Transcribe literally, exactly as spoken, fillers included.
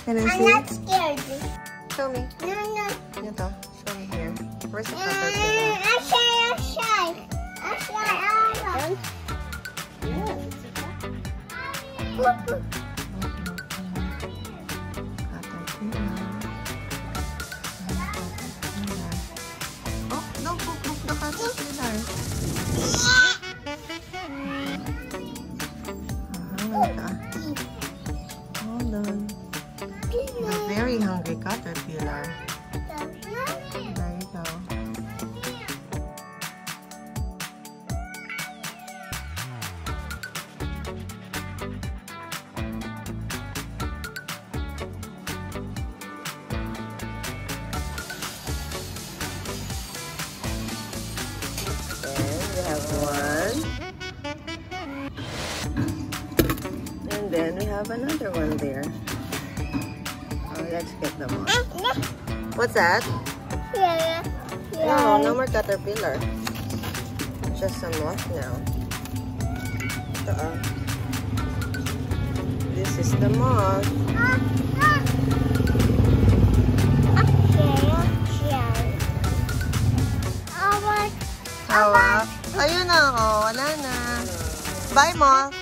Can I I'm see? not scared. Show me. No, no. Ito. Show me here. Where's the Mm, caterpillar? I'm shy, I'm shy. I'm shy. I'm Yes. shy. Oh, don't poke the caterpillar. Hold on. A very hungry caterpillar. There you go. Then we have another one there. Oh, let's get them all. What's that? Yeah, yeah. No, no more caterpillar. Just some moth now. Uh-uh. This is the moth. Hawak. Ayun na, oh, wala na. Bye, moth.